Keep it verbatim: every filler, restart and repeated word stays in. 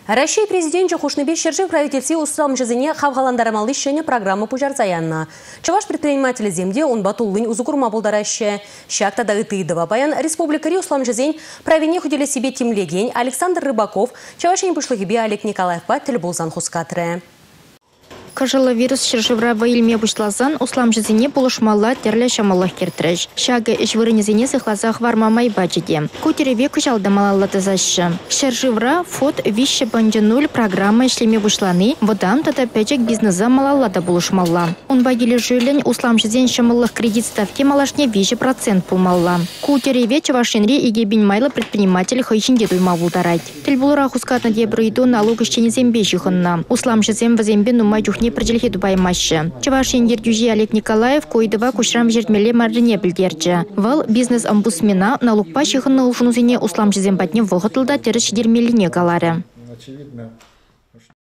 Россия президент Чухушныбе Шержи правительстве услам жизни хавгаландарамалы шене программа пужарзаянна. Чаваш предприниматели земде он батуллынь узукурма болдараще. Шакта дагытыдова баян республикари услам жизнь правине худели себе тимлегень Александр Рыбаков, чавашень пушлыгибе Олег Николаев паттель булзан хускатре. Коронавирус шыршывра ваилме бушлазан услам жизни полушмала терле шамаллах киртреш. Шага иш вырынезине сыхлазах вармамай бачиде. Кутереве кучалда малаллаты заща. Шыршывра фот вище банджануль программа ишлеме бушланы, водам тата печек бизнеса малаллата булушмалла. Он багили жюлень услам жизни шамаллах кредит ставки малашне вище процент пулмалла. Кутереве чавашинри и гебин майла предприниматель хайшинде туймаву тарать. Тельбулура хускатна дебрыйду налог ищени зембещиханна. Услам жизни вазембе нумай не проделихи дубаймаще. Чавашин ергюжи Олег Николаев койдова кушрам жертмеле маржине билдерче. Вал бизнес-омбудсмена налог пащиханна улшунузине услам жизем батне воготылда тереш дермелине галаре.